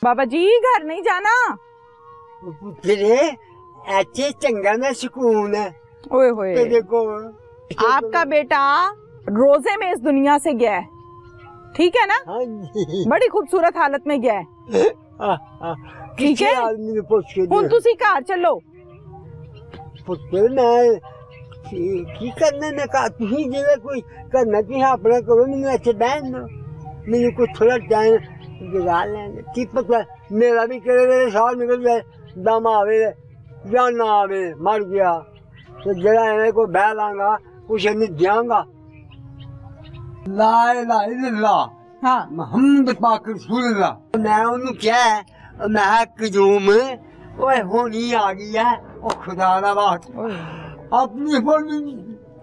बाबा जी घर नहीं जाना। तेरे ऐसे चंगा ना सुकून है। ओए होए, तेरे को आपका बेटा रोजे में इस दुनिया से गया है, ठीक है ना? हाँ जी। बड़ी खूबसूरत हालत में गया है, ठीक है? आदमी ने पूछ के हुन तुसी घर चलो। पुत्र मैं की करने ने कहा तुही जेवे कोई करना की अपना करो, मैंने ऐसे बहन दो, मैंने कुछ थोड़ा टाइम गुजार लेंगे। की पता मेरा भी करे मेरे साल निकल जाए, दम आवे या ना आवे, मर गया तो जरा इन्हें को बह लांगा, कुछ नहीं दियांगा। ला इलाहा इल्लल्लाह हाँ मोहम्मद पाक रसूलुल्लाह। मैं उन्हें क्या है, मैं कजूम ओए होनी आ गई है, ओ खुदा ना बात अपनी होनी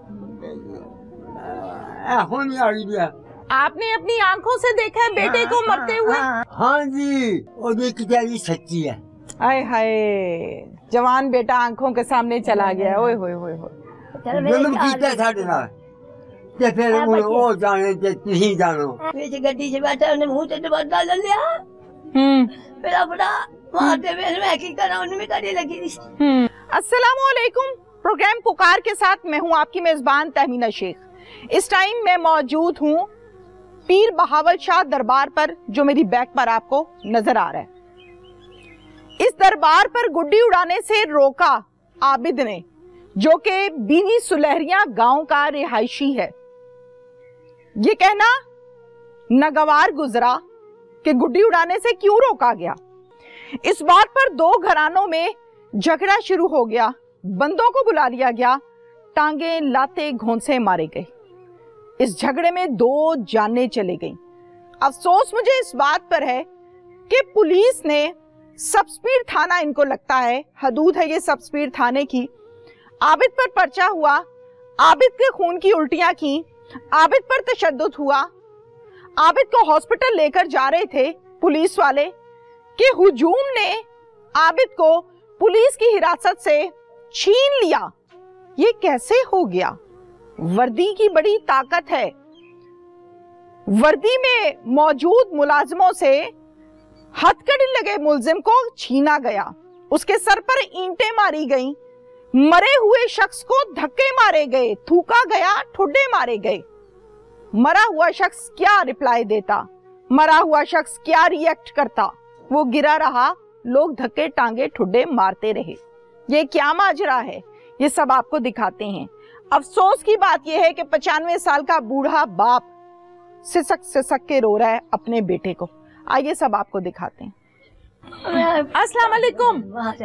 होनी आ गई है। आपने अपनी आंखों से देखा है बेटे को मरते हुए? हाँ जी, और ये सच्ची है। आय हाय, जवान बेटा आंखों के सामने चला गया। ओए होए होए होए, जुल्म कीता साडे नाल ते फिर ओ जाने ते तुसी जानो। विच गड्डी च बैठा उन्हें मुंह ते दुपट्टा ले लिया, मेरा बड़ा मारते हुए मैं की करा, उन्हें भी गाड़ी लगी थी। अस्सलामु अलैकुम, प्रोग्राम पुकार के साथ मैं हूं आपकी मेजबान तहमीना शेख। इस टाइम मैं मौजूद हूं पीर बहावल शाह दरबार पर, जो मेरी बैक पर आपको नजर आ रहा है। इस दरबार पर गुड्डी उड़ाने से रोका आबिद ने, जो कि बीनी सुलहरिया गांव का रिहायशी है। ये कहना नागवार गुजरा कि गुड्डी उड़ाने से क्यों रोका गया। इस बात पर दो घरानों में झगड़ा शुरू हो गया, बंदों को बुला लिया गया, टांगे लाते घोंसे मारे गए। इस झगड़े में 2 जानें चली गईं। अफसोस मुझे इस बात पर है कि पुलिस ने सब स्पीड थाना, इनको लगता है हदूद है ये सब स्पीड थाने की, आबिद पर पर्चा हुआ, आबिद के खून की उल्टियां की, आबिद पर तशद्दुद हुआ। आबिद को हॉस्पिटल लेकर जा रहे थे पुलिस वाले कि हुजूम ने आबिद को पुलिस की हिरासत से छीन लिया। ये कैसे हो गया? वर्दी की बड़ी ताकत है। वर्दी में मौजूद मुलाजिमों से हथकड़ी लगे मुलजिम को छीना गया, उसके सर पर ईंटें मारी गईं, मरे हुए शख्स को धक्के मारे गए, थूका गया, ठुड्डे मारे गए। मरा हुआ शख्स क्या रिप्लाई देता, मरा हुआ शख्स क्या रिएक्ट करता? वो गिरा रहा, लोग धक्के टांगे ठुड्डे मारते रहे। ये क्या माजरा है, ये सब आपको दिखाते हैं। अफसोस की बात यह है कि 95 साल का बूढ़ा बाप सिसक सिसक के रो रहा है अपने बेटे को। आइए सब आपको दिखाते हैं। अस्सलाम वालेकुम,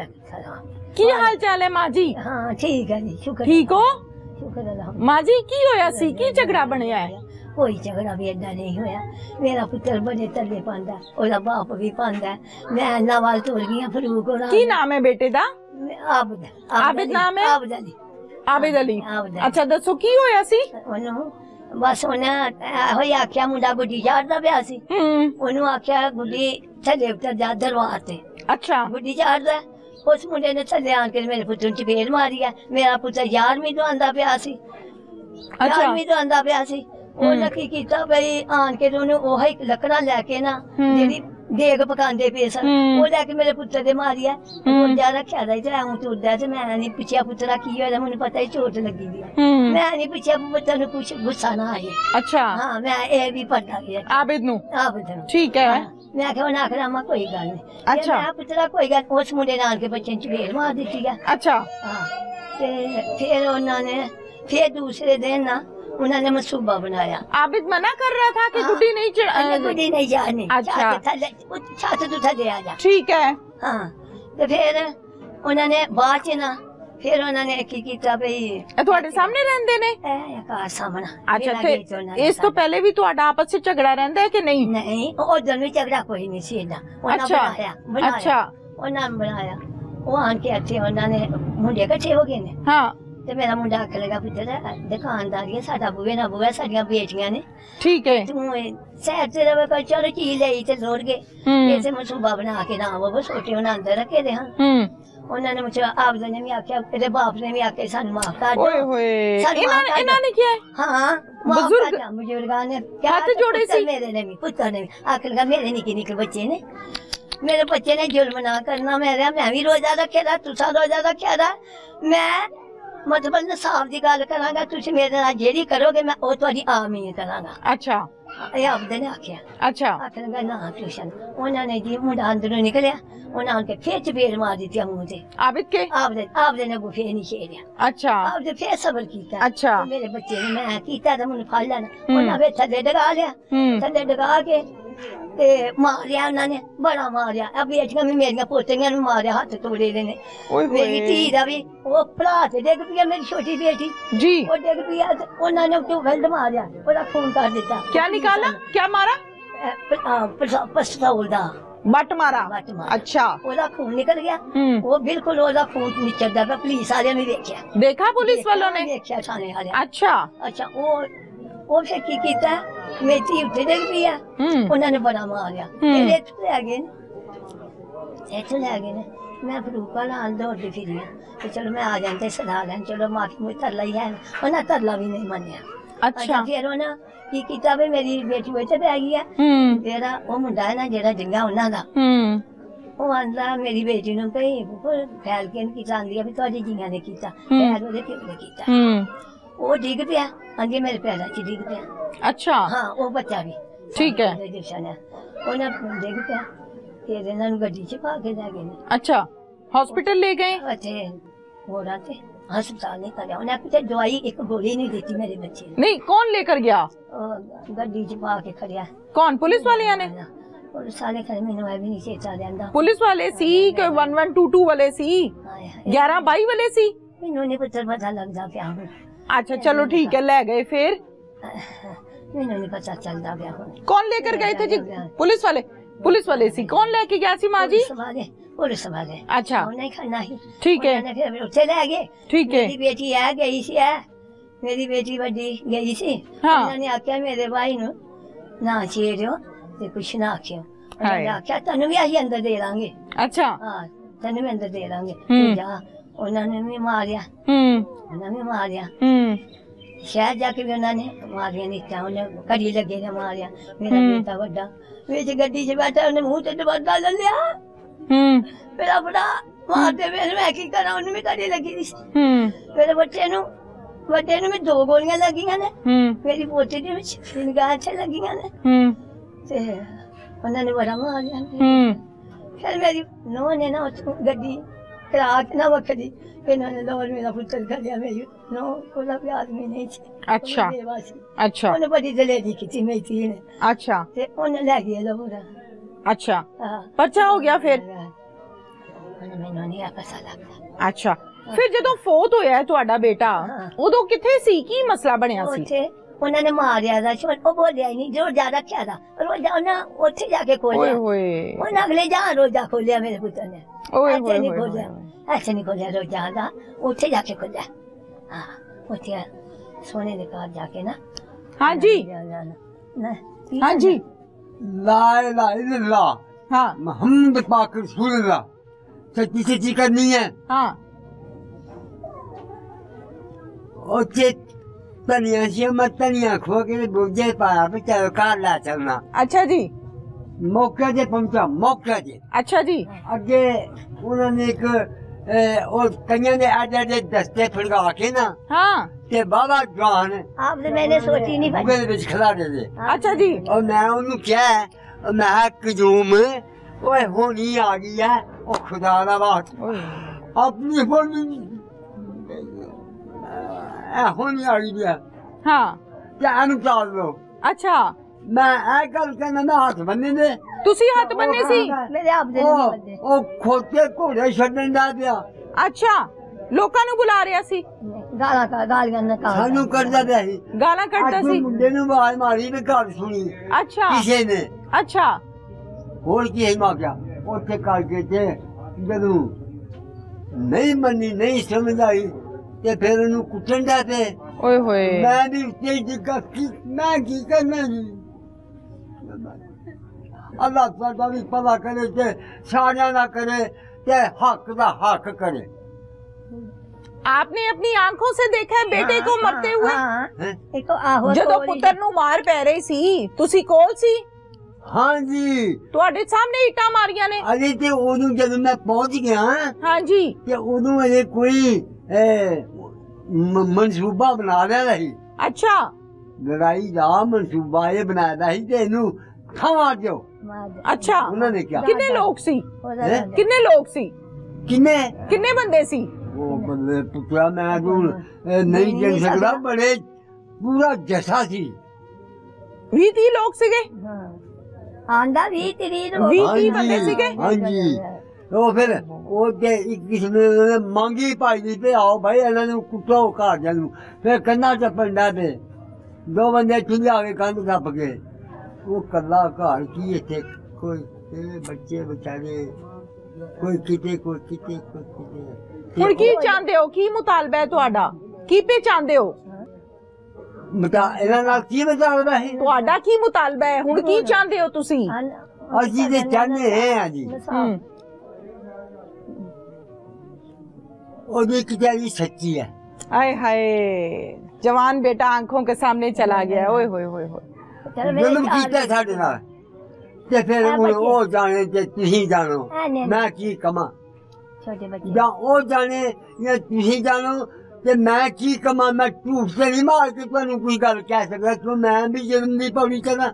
की हाल चाल है माँ जी? हाँ ठीक है जी, शुक्र। ठीक हो शुक्र अल्लाह। माँ जी की होया सी, की झगड़ा बनया है? कोई झगड़ा भी ऐसा नहीं होया। मेरा पुत्र बड़े तले पांदा, ओदा बाप भी पांदा, मैं नावाल तोड़ गई फरूक होना। की नाम है बेटे दा? आबिद। आबिद नाम है? आबिद अली। आबिद अली। अच्छा दसो की होया सी? बस उन्हें आख्या मुंडा गुड्डी चाढ़दा पिया सी, ओनू आख्या गुड्डी थल्ले उतर जा दरबार ते। अच्छा गुड्डी चाढ़दा, उस मुंडे ने थल्ले आन के मेरे पुत्र च फेर मारी है। मेरा पुत्र 11वीं तो आंदा पिया सी, 11वीं तो आंदा पिया सी। उन्हें की कीता भाई आन के उन्हें ओही लकड़ा लैके ना जेडी देग पकांदे पे सन, वो लैके मेरे पुत्र दे मारी है। गुड्डा रखा दा ते हूं तुरदा ते मैं नहीं पिछया पुत्रा की होया, मैंने पता ही चोट लगी दी। मैं नहीं पिछया पुत्र ने कुछ गुस्सा ना आए। अच्छा हाँ, मैं ए भी पढ़दा गया आबिद नु। आबिद नु ठीक है। मैं क्या उन्हें आखिर अम्मा कोई गल नहीं। अच्छा मैं पुत्रा कोई गल, उस मुंडे नाल के बच्चे च फेर मार दी है। अच्छा हाँ, ते फिर उन्होंने फिर दूसरे दिन ना उन्होंने मंसूबा बनाया। आबिद मना कर रहा था कि गुड्डी नहीं गुड्डी नहीं जानी। अच्छा छत तो थले आ जा, ठीक है। हाँ तो फिर उन्होंने बाद च ना फिर उन्होंने की कीता भाई ਤੁਹਾਡੇ ਸਾਹਮਣੇ ਰਹਿੰਦੇ ਨੇ ਘਰ ਸਾਹਮਣਾ। अच्छा ਤੇ ਇਸ ਤੋਂ ਪਹਿਲੇ ਵੀ ਤੁਹਾਡਾ ਆਪਸ ਵਿੱਚ ਝਗੜਾ ਰਹਿੰਦਾ ਹੈ ਕਿ ਨਹੀਂ? ਨਹੀਂ ਉਹ ਦਿਨ ਵੀ ਝਗੜਾ ਕੋਈ ਨਹੀਂ ਸੀ ਇਹਦਾ। ਉਹਨਾਂ ਬਣਾਇਆ। ਅੱਛਾ ਉਹਨਾਂ ਨੇ ਬਣਾਇਆ, ਉਹ ਆਣ ਕੇ ਇੱਥੇ ਉਹਨਾਂ ਨੇ ਮੁੰਡੇ ਇਕੱਠੇ ਹੋ ਗਏ ਨੇ। ਹਾਂ ਤੇ ਮੇਰਾ ਮੁੰਡਾ ਆਖਣ ਲੱਗਾ ਪੁੱਤਰ ਦੁਕਾਨਦਾਰੀ ਸਾਡਾ ਬੂਹੇ ਨਾ ਬੂਹੇ ਸਾਡੀਆਂ ਬੇਟੀਆਂ ਨੇ, ਠੀਕ ਹੈ ਤੂੰ ਸਹਿਰ ਤੇ ਰਵੇ ਕਰ ਚਲੋ ਚੀਜ਼ ਲਈ ਤੇ ਲੋੜ ਗਏ। ਇਸੇ ਮਸੂਬਾ ਬਣਾ ਕੇ ਨਾ ਉਹ ਛੋਟੇ ਉਹਨਾਂ ਅੰਦਰ ਰੱਖੇ ਦੇ ਹਨ। उन्होंने मुझे आप ने भी आख्या, तेरे बाप ने भी आख्या सन माफ कर दो। इन्होंने क्या है? हाँ बुजुर्ग बुजुर्ग ने क्या हाथ जोड़े सी, मेरे ने भी पुत्र ने भी आखिर का मेरे निके निके बच्चे ने मेरे बच्चे ने जुल्म ना करना, मैं भी रोजा रखे दा, तुसा रोजा रखे दा। मैं मतलब इंसाफ की गल करांगा, तुसी मेरे नाल जेड़ी करोगे मैं ओ तुहाडी आमीन करांगा। अच्छा ਇਹ ਆਪਦੇ ਨੇ ਆਖਿਆ। अच्छा ਆਖਣਗਾ ਨਾ ਟਿਊਸ਼ਨ। ਉਹਨਾਂ ਨੇ ਜੀ ਮੁੰਡਾ ਅੰਦਰੋਂ ਨਿਕਲਿਆ, ਉਹਨਾਂ ਨੇ ਫੇਰ ਚਪੇੜ ਮਾਰ ਦਿੱਤੀ ਮੂੰਹ ਤੇ। आबिद के ਆਪਦੇ ਨੇ ਫੇਰ ਨਹੀਂ ਛੇੜਿਆ। अच्छा ਆਪਦੇ ਫੇਰ ਸਬਰ ਕੀਤਾ। अच्छा ਮੇਰੇ ਬੱਚੇ ਨੇ ਮੈਂ ਕੀਤਾ ਤਾਂ ਮੈਨੂੰ ਫੜ ਲੈਣਾ। ਉਹਨਾਂ ਵੇ ਥੱਲੇ ਡਗਾ ਲਿਆ, ਥੱਲੇ ਡਗਾ ਕੇ ਤੇ ਮਾਰਿਆ ਉਹਨਾਂ ਨੇ, ਬੜਾ ਮਾਰਿਆ। ਆ ਬੇਟੀਆਂ ਵੀ ਮੇਰੀਆਂ ਪੋਤੀਆਂ ਨੂੰ ਮਾਰਿਆ, ਹੱਥ ਤੋੜੇ ਦੇ ਨੇ। ਮੇਰੀ ਧੀ ਦਾ ਵੀ ਉਹ ਭਰਾ ਤੇ ਡਿੱਗ ਪਿਆ, ਮੇਰੀ ਛੋਟੀ ਬੇਟੀ जी ਉਹ ਡਿੱਗ ਪਿਆ ਤੇ ਉਹਨਾਂ ਨੇ ਉੱਤੇ ਵੈਲਡ ਮਾਰਿਆ, ਉਹਦਾ ਖੂਨ ਕਰ ਦਿੱਤਾ। क्या निकाला, क्या मारा? ਪਿਸਤੌਲ ਦਾ बट मारा। ਬੱਟ ਮਾਰਿਆ। अच्छा ਉਹਦਾ ਖੂਨ ਨਿਕਲ ਗਿਆ। ਉਹ ਬਿਲਕੁਲ ਉਹਦਾ ਖੂਨ ਨਿਚੜਦਾ ਪਿਆ। ਪੁਲਿਸ ਵਾਲਿਆਂ ਨੇ ਵੇਖਿਆ, देखा पुलिस वालों ने? ਵੇਖਿਆ ਥਾਣੇ ਵਾਲਿਆਂ। अच्छा ਅੱਛਾ ਉਹ ਫਿਰ ਕੀ ਕੀਤਾ, ਮੇਰੀ ਧੀ ਉੱਤੇ ਡਿੱਗ ਪਈ ਆ, ਉਹਨਾਂ ਨੇ ਬੜਾ ਮਾਰਿਆ। ਇਹ ਇੱਥੋਂ ਲੈ ਗਏ ਨੇ, ਇੱਥੋਂ ਲੈ ਗਏ ਨੇ। ਮੈਂ ਫਰੂਕਾ ਨਾਲ ਦੌੜਦੀ ਫਿਰੀ ਤੇ ਚਲੋ ਮੈਂ ਆ ਜਾਂਦੇ ਸਦਾ ਲੈਣ, ਚਲੋ ਮਾਫੀ ਮੁਝ ਤਰਲਾ ਹੀ ਹੈ। ਉਹਨਾਂ ਤਰਲਾ ਵੀ ਨਹੀਂ ਮੰਨਿਆ। अच्छा ਫਿਰ ਉਹਨਾਂ ਕੀ ਕੀਤਾ ਵੀ ਮੇਰੀ ਬੇਟੀ ਉਹ ਤੇ ਪੈ ਗਈ ਆ। ਜਿਹੜਾ ਉਹ ਮੁੰਡਾ ਹੈ ਨਾ ਜਿਹੜਾ ਡਿੰਗਾ ਉਹਨਾਂ ਦਾ, ਉਹ ਆਂਦਾ ਮੇਰੀ ਬੇਟੀ ਨੂੰ ਕਹੀ ਫੈਲ ਕੇ ਕੀ ਚਾਹੁੰਦੀ ਆ ਵੀ ਤੁਹਾਡੀ ਜੀਆਂ ਨੇ ਕੀਤਾ, ਫੈਲ ਉਹਦੇ ਪਿਓ ਨੇ ਕੀਤਾ। ਉਹ ਡਿੱਗ ਪਿਆ, ਹਾਂਜੀ ਮੇਰੇ ਪੈਰਾਂ 'ਚ ਡਿੱਗ ਪਿਆ। अच्छा ਹਾਂ ਉਹ ਬੱਚਾ ਵੀ ठीक है। ਉਹਨਾਂ ਡਿੱਗ ਪਿਆ ਤੇ ਇਹਨਾਂ ਨੂੰ ਗੱਡੀ 'ਚ ਪਾ ਕੇ ਲੈ ਗਏ ਨੇ। अच्छा हॉस्पिटल ले गए? ਉੱਥੇ ਹੋਰਾਂ ਤੇ ਹਸਪਤਾਲ ਨਹੀਂ ਕਰਿਆ। ਉਹਨੇ ਕਿਤੇ ਦਵਾਈ ਇੱਕ ਗੋਲੀ ਨਹੀਂ ਦਿੱਤੀ ਮੇਰੇ ਬੱਚੇ ਨੂੰ। नहीं कौन लेकर गया? ਗੱਡੀ 'ਚ ਪਾ ਕੇ ਖੜਿਆ। कौन, पुलिस वाले ने? ਪੁਲਿਸ ਵਾਲੇ ਖੜੇ, ਮੈਨੂੰ ਇਹ ਵੀ ਨਹੀਂ ਚੇਤਾ ਰਹਿੰਦਾ। पुलिस वाले सी के 1122 वाले सी, 1122 वाले सी? ਮੈਨੂੰ ਨਹੀਂ ਪਤਾ ਲੱਗਦਾ ਪਿਆ ਹੁਣ। अच्छा चलो ठीक है, ले गए फिर? ਮੈਨੂੰ ਨਹੀਂ ਪਤਾ ਚੱਲਦਾ ਪਿਆ ਹੁਣ। कौन लेकर गए थे जी? पुलिस वाले? पुलिस वाले सी कौन लेके गया सी माँ जी? पुलिस वाले। अच्छा नहीं खड़ना ही। ठीक है, फिर उत्थे ले गए। ठीक है। मेरी बेटी है गई सी है, मेरी बेटी बड़ी गई सी। हाँ। उन्होंने आख्या मेरे भाई नु ना छेड़ो ते कुछ ना आख्यो। उन्होंने आख्या तन्नू भी असीं अंदर दे दांगे। अच्छा हाँ तन्नू भी अंदर दे दांगे। तू जा। उन्होंने भी मारिया, उन्होंने भी मारिया। शहर जाके भी उन्होंने मारिया नीचा, उन्हें घड़ी लगे ने मारिया। मेरा बेटा बड़ा विच गड्डी च बैठा, उन्हें मुंह ते दुपट्टा ले लिया। मेरा बड़ा मारते मेरे मैं की करा, उन्हें भी घड़ी लगी थी। मेरे बच्चे नु बड़े नु में 2 गोलियां लगियां ने, मेरी पोती दे विच 3 गांठ लगियां ने ते उन्होंने बड़ा मारिया। फिर मेरी नूंह ने ना गड्डी करा के ना वखरी इन्होंने लोर मेरा पुत्र कर लिया। मेरी नूंह कोला भी आदमी नहीं थी। अच्छा अच्छा उन्हें बड़ी दलेरी की थी मेरी धी ने। अच्छा ते उन्हें ले गए लोर। अच्छा पर्चा हो गया फिर? ਮੈਨੂੰ ਨਹੀਂ ਪਤਾ ਲੱਗਦਾ। अच्छा फिर ਜਦੋਂ ਫੌਤ ਹੋਇਆ ਤੁਹਾਡਾ ਬੇਟਾ ਉਦੋਂ ਕਿੱਥੇ ਸੀ, ਕੀ ਮਸਲਾ ਬਣਿਆ ਸੀ? ਉੱਥੇ ਉਹਨਾਂ ਨੇ ਮਾਰਿਆ ਦਾ, ਉਹ ਬੋਲਿਆ ਨਹੀਂ, ਜੋ ਜ਼ਿਆਦਾ ਰੱਖਿਆ ਦਾ ਰੋਜ਼ਾ ਉਹਨਾਂ ਉੱਥੇ ਜਾ ਕੇ ਖੋਲਿਆ। ਓਏ ਹੋਏ, ਉਹਨਾਂ ਅਗਲੇ ਜਾਂ ਰੋਜ਼ਾ ਖੋਲਿਆ ਮੇਰੇ ਪੁੱਤਰ ਨੇ। ਓਏ ਹੋਏ ਨਹੀਂ ਖੋਲਿਆ, ਐਸੇ ਨਹੀਂ ਖੋਲਿਆ ਰੋਜ਼ਾ ਦਾ, ਉੱਥੇ ਜਾ ਕੇ ਖੋਲਿਆ। ਹਾਂ ਉੱਥੇ ਸੋਨੇ ਦੇ ਘਰ ਜਾ ਕੇ ਨਾ। हाँ जी हाँ जी ला इलाहा इल्लल्लाह, हाँ मोहम्मद पाक रसूलुल्लाह, सच्ची सच्ची करनी है। हाँ ਉੱਥੇ ਧਨੀਆ ਸੀ, ਮੈਂ ਧਨੀਆ ਖੋ ਕੇ ਬੋਝੇ ਪਾਇਆ ਵੀ ਚੱਲ ਘਰ ਲੈ ਚੱਲਣਾ। अच्छा जी ਮੌਕੇ ਤੇ ਪਹੁੰਚਾ, ਮੌਕੇ ਤੇ। अच्छा जी ਅੱਗੇ ਉਹਨਾਂ ਨੇ ਇੱਕ ਉਹ ਕਈਆਂ ਦੇ ਆਡੇ ਦੇ ਦਸਤੇ ਫੜਵਾ ਕੇ ਨਾ हाँ ਤੇ ਬਾਬਾ ਜਵਾਨ आपने मैंने सोची नहीं ਬੁਗੇ ਦੇ ਵਿੱਚ ਖੜਾ ਦੇ ਦੇ। अच्छा जी और मैं ਉਹਨੂੰ ਕਿਹਾ, ਮੈਂ ਕਜੂਮ ਓਏ ਹੋਣੀ ਆ ਗਈ ਹੈ, ਉਹ ਖੁਦਾ ਦਾ ਬਾਤ ਆਪਣੀ ਹੋਣੀ ਹੋਣੀ ਆ ਗਈ ਹੈ। हाँ ਤੇ ਇਹਨੂੰ ਚਾਲ ਲੋ। अच्छा ਮੈਂ ਇਹ ਗੱਲ ਕਹਿੰਦਾ, ਮੈਂ ਹੱਥ ਬੰਨੇ ਨੇ। ਤੁਸੀਂ ਹੱਥ ਬੰਨੇ ਸੀ? मेरे आप दे नहीं बंदे। ਉਹ ਖੋਤੇ ਘੋੜੇ ਛੱਡਣ ਦਾ ਪਿਆ। अच्छा ਲੋਕਾਂ ਨੂੰ ਬੁਲਾ ਰਿਹਾ ਸੀ? गालियां ना कहा। ਸਾਨੂੰ ਕਰਦਾ ਪਿਆ ਸੀ, ਗਾਲਾਂ ਕੱਢਦਾ ਸੀ? ਮੁੰਡੇ ਨੂੰ ਆਵਾਜ਼ ਮਾਰੀ ਨੇ, ਘਰ ਸੁਣੀ अच्छा ਕਿਸੇ ਨੇ। अच्छा ਹੋਰ ਕੀ ਹੈ ਮਾਗਿਆ ਉੱਥੇ ਕਰਕੇ ਤੇ ਜਦੋਂ ਨਹੀਂ ਮੰਨੀ, ਨਹੀਂ ਸਮਝ ਆਈ ਤੇ ਫਿਰ ਉਹਨੂੰ ਕੁੱਟਣ ਦਾ ਤੇ ओए होए ਮੈਂ ਵੀ ਉੱਤੇ ਡਿੱਗਾ। ਮੈਂ ਕੀ ਕਰਨਾ ਜੀ? ਅੱਲਾਹ ਤੁਹਾਡਾ ਵੀ ਭਲਾ ਕਰੇ ਤੇ ਸਾਰਿਆਂ ਦਾ ਕਰੇ ਤੇ ਹੱਕ ਦਾ ਹੱਕ करे। आपने अपनी आंखों से देखा है बेटे को मरते हुए? एक तो आहो ਜਦੋਂ ਪੁੱਤਰ ਨੂੰ ਮਾਰ ਪੈ ਰਹੀ ਸੀ ਤੁਸੀਂ ਕੋਲ ਸੀ? हाँ जी ਤੁਹਾਡੇ ਸਾਹਮਣੇ ਇੱਟਾਂ ਮਾਰੀਆਂ ਨੇ? अरे ते उदू जब मैं पहुंच गया हाँ जी। ते उदू अजे कोई मनसूबा बना रहा ही। अच्छा लड़ाई का मनसूबा ये बनाया ही ते इनू था मार दो। अच्छा उन्होंने क्या कितने लोग सी? कितने लोग सी? किन्ने कितने बंदे सी? वो बंदे पुत्रा मैं तो नहीं कह सकता बड़े पूरा जैसा सी 20 लोग सीगे। आंदा 20 लोग 20 बंदे सीगे। हाँ जी तो फिर वो ते एक किस्म ने मांगी पाई दी पे आओ भाई इन्होंने कुत्ता घर जानू फिर कन्ना चप्पन डा पे 2 बंदे चुल्हे आगे कंध टप के वो कला घर की इतने कोई बच्चे बेचारे कोई किते कोई किते कोई किते ਹੁਣ ਕੀ ਚਾਹੁੰਦੇ ਹੋ? ਕੀ ਮੁਤਾਲਬਾ ਹੈ ਤੁਹਾਡਾ? ਕੀ ਪੇ ਚਾਹੁੰਦੇ ਹੋ? ਮਤਾ ਇਹਨਾਂ ਨਾਲ ਕੀ ਬਚਾਉਣਾ ਹੈ? ਤੁਹਾਡਾ ਕੀ ਮੁਤਾਲਬਾ ਹੈ? ਹੁਣ ਕੀ ਚਾਹੁੰਦੇ ਹੋ ਤੁਸੀਂ? ਅਸੀਂ ਤੇ ਚਾਹੁੰਦੇ ਹਾਂ ਜੀ और ये किताबी सच्ची है। आए हाय जवान बेटा आंखों के सामने चला गया। ओए होए होए होए जुल्म कीता साडे नाल ते फिर ओ जाने ते तुसी जानो मैं की कमा छोटे बच्चे या ओ जाने या तुसी जानो ते मैं की कमा मैं झूठ से नहीं मार के तुहानू कोई गल कह सकदा तो मैं भी जुल्म दी पौड़ी करा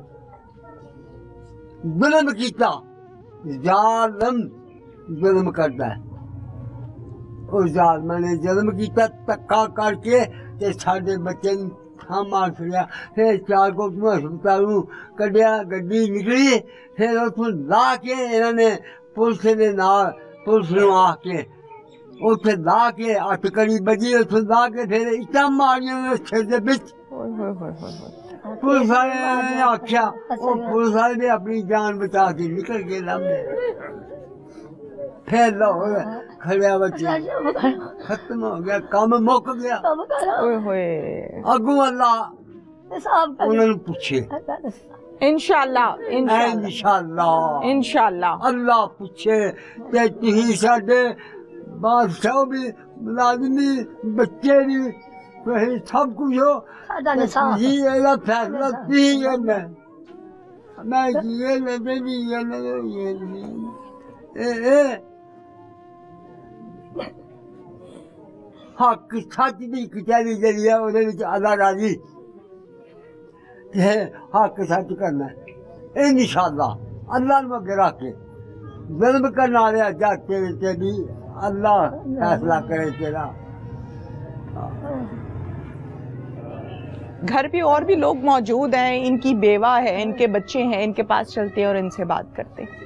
जुल्म कीता जालिम जुल्म करदा है उस जालमा ने जन्म किया धक्का करके ते साडे बच्चे था मार छड़िया फिर 4 को हस्पताल कढ़िया गड्डी निकली फिर उथों ला के इन्होंने पुलिस दे नाल पुलिस नूं आके उत्थे ला के 8 कड़ी बजी उथों ला के फिर इट्टां मारियां सिर दे विच पुलिस वाले ने आख्या वो पुलिस वाले ने अपनी जान बचा के निकल के लम्बे फिर लाहौर खड़िया बच्चे खत्म हो गया काम मुक गया ओए होए अगू अल्लाह उन्होंने पूछे इंशाअल्लाह इंशाअल्लाह इंशाअल्लाह अल्लाह पूछे ते तुही साडे बादशाह भी लाजमी बच्चे भी तुही सब कुछ हो जी एदा फैसला तुही करना मैं ये लेते भी ये हक सच की कचहरी जरी है ਉਹਦੇ ਵਿੱਚ अल्लाह राजी है हक सच करना है इंशाअल्लाह अल्लाह ਨੂੰ ਅੱਗੇ ਰੱਖ ਕੇ जुल्म करने वाले जाते ते भी अल्लाह फैसला करे तेरा। घर पे और भी लोग मौजूद हैं, इनकी बेवा है, इनके बच्चे हैं, इनके पास चलते हैं और इनसे बात करते हैं।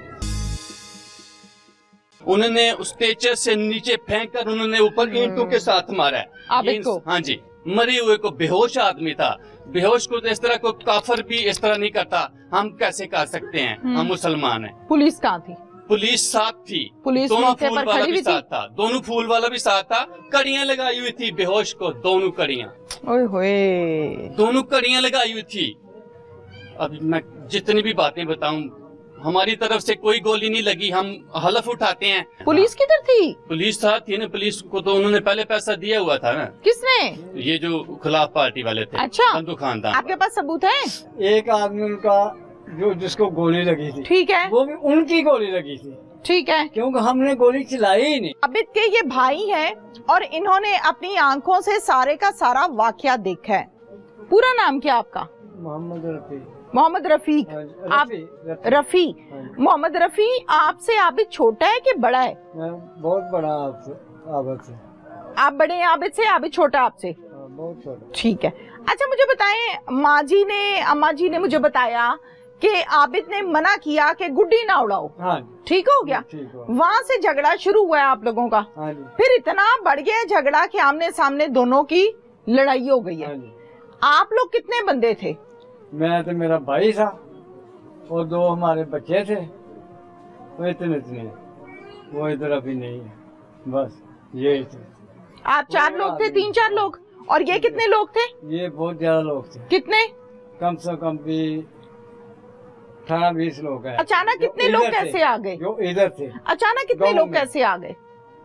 उन्होंने उस टेचर से नीचे फेंक कर उन्होंने ऊपर ईंटों के साथ मारा है आबिद को। हाँ जी मरे हुए को बेहोश आदमी था, बेहोश को तो इस तरह को काफर भी इस तरह नहीं करता, हम कैसे कर सकते हैं, हम मुसलमान हैं। पुलिस कहाँ थी? पुलिस साथ थी, पुलिस दोनों मौके फूल पर वाला खड़ी भी हुई थी? साथ था, दोनों फूल वाला भी साथ था, कड़ियां लगाई हुई थी बेहोश को, दोनों कड़ियां, ओए होए दोनों कड़ियां लगाई हुई थी। अब मैं जितनी भी बातें बताऊं, हमारी तरफ से कोई गोली नहीं लगी, हम हलफ उठाते हैं। पुलिस किधर थी? पुलिस साथ थी ना, पुलिस को तो उन्होंने पहले पैसा दिया हुआ था ना, किसने? ये जो खिलाफ पार्टी वाले थे। अच्छा बंधु खानदान। आपके पास सबूत है? एक आदमी उनका जो जिसको गोली लगी थी, ठीक है, वो भी उनकी गोली लगी थी, ठीक है, क्योंकि हमने गोली चलाई ही नहीं। आबिद के ये भाई हैं और इन्होंने अपनी आंखों से सारे का सारा वाकया देखा है। पूरा नाम क्या आपका? मोहम्मद रफी। मोहम्मद रफीक। आप रफी मोहम्मद रफी, आपसे आबिद छोटा है कि बड़ा है? बहुत बड़ा आपसे, आबिद से। आप बड़े हैं आबिद से, आबिद छोटा आपसे? बहुत छोटा। ठीक है। अच्छा मुझे बताएं, माँ जी ने अम्मा जी ने मुझे बताया कि आबिद ने मना किया कि गुड्डी ना उड़ाओ। हाँ ठीक हो गया, वहाँ से झगड़ा शुरू हुआ है आप लोगों का। हाँ फिर इतना बढ़ गया झगड़ा कि आमने सामने दोनों की लड़ाई हो गई है। आप लोग कितने बंदे थे? मैं तो मेरा भाई था और 2 हमारे बच्चे थे, वो इतने वो इधर अभी नहीं है, बस ये थे। आप 4 लोग थे? 3-4 लोग? और ये कितने लोग थे? ये बहुत ज्यादा लोग थे। कितने? कम से कम भी 18-20 लोग हैं। अचानक कितने लोग कैसे आ गए? जो इधर थे। अचानक कितने लोग कैसे आ गए?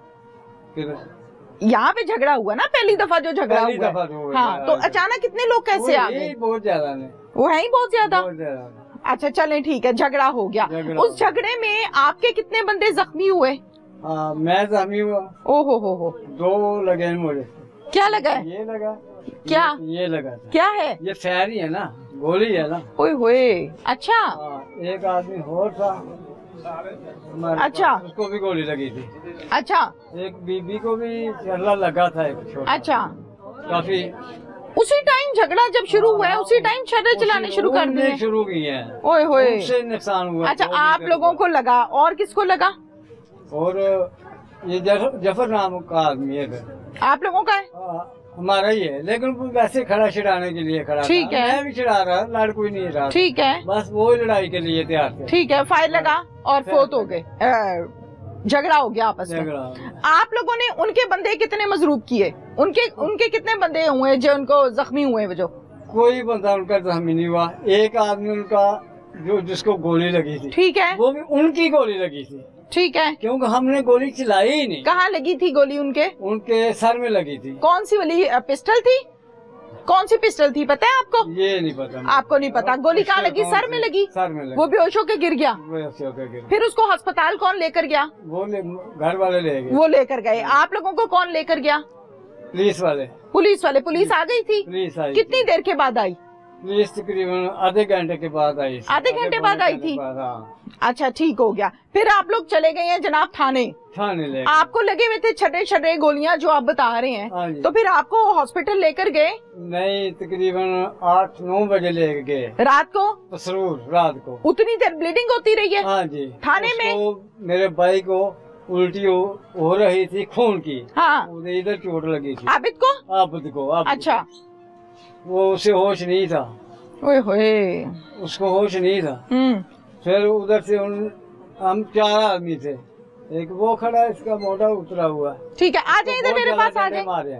यहाँ पे झगड़ा हुआ ना पहली दफा जो झगड़ा हुआ। हाँ, तो अचानक कितने लोग कैसे आ गए? बहुत ज्यादा ने, वो है ही बहुत ज्यादा। अच्छा चलें ठीक है, झगड़ा हो गया। उस झगड़े में आपके कितने बंदे जख्मी हुए? मैं जख्मी हुआ। ओहो हो 2 लगे मुझे। क्या लगा है? ये लगा। क्या? ये लगा। क्या है? ये फायर ही है ना, गोली है ना। ओए होए। अच्छा। एक आदमी और था। अच्छा। उसको भी गोली लगी थी। अच्छा। एक बीबी को भी छर्रा लगा था एक छोटा। अच्छा। काफी उसी टाइम झगड़ा जब शुरू हुआ है, उसी टाइम छर्रे चलाने शुरू कर दिए? शुरू किए हैं। ओए होए। उससे नुकसान हुआ। अच्छा, आप लोगों को लगा, और किसको लगा? और ये जफर नाम का आदमी है। आप लोगों का है? हमारा ही है, लेकिन वो वैसे खड़ा छिड़ाने के लिए खड़ा। ठीक है। मैं भी छिड़ा रहा, लड़ कोई नहीं रहा। ठीक है। बस वो लड़ाई के लिए तैयार थे। ठीक है, फायर लगा और फोत हो गए, झगड़ा हो गया आपस में। आप लोगों ने उनके बंदे कितने मजरूब किए? उनके कितने बंदे हुए जो उनको जख्मी हुए? जो कोई बंदा उनका जख्मी नहीं हुआ। एक आदमी उनका जिसको गोली लगी थी, ठीक है, वो भी उनकी गोली लगी थी। ठीक है, क्योंकि हमने गोली चलाई ही नहीं। कहाँ लगी थी गोली? उनके सर में लगी थी। कौन सी वाली पिस्टल थी? कौन सी पिस्टल थी पता है आपको? ये नहीं पता। आपको नहीं पता? गोली कहाँ लगी? सर में लगी। सर में लगी। वो बेहोश होकर गिर गया। फिर उसको अस्पताल कौन लेकर गया? वो घर वाले ले गए। वो लेकर गए। आप लोगों को कौन लेकर गया? पुलिस वाले। पुलिस आ गई थी? पुलिस आई। कितनी देर के बाद आई? पुलिस तकरीबन आधे घंटे के बाद आई। आधे घंटे बाद आई थी? अच्छा, ठीक हो गया। फिर आप लोग चले गए हैं जनाब थाने ले। आपको लगे हुए थे छर्रे गोलियां जो आप बता रहे हैं, तो फिर आपको हॉस्पिटल लेकर गए? नहीं, तकरीबन 8-9 बजे ले गए। रात को? रात को। उतनी देर ब्लीडिंग होती रही है? हाँ जी। थाने में मेरे भाई को उल्टी हो रही थी, खून की। हाँ। इधर चोट लगी थी। आबिद को? अच्छा। वो उसे होश नहीं था। ओए होए। उसको होश नहीं था। फिर उधर से हम 4 आदमी थे। एक वो खड़ा, इसका मोटा उतरा हुआ। ठीक है, आ जाइए इधर मेरे पास, आ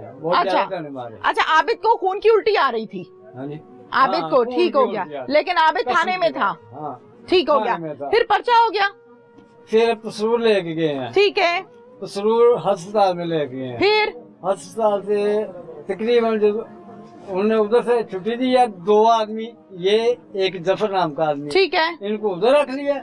जाइए। अच्छा, आबिद को खून की उल्टी आ रही थी? आबिद को ठीक हो गया, लेकिन आबिद थाने में था। ठीक हो गया। फिर पर्चा हो गया? फिर पसरूर लेके गए हैं। ठीक है। पसरूर अस्पताल में लेके गए हैं। फिर अस्पताल से तकरीबन जब उन्होंने उधर से छुट्टी दी है, 2 आदमी, ये एक जफर नाम का आदमी, ठीक है, इनको उधर रख लिया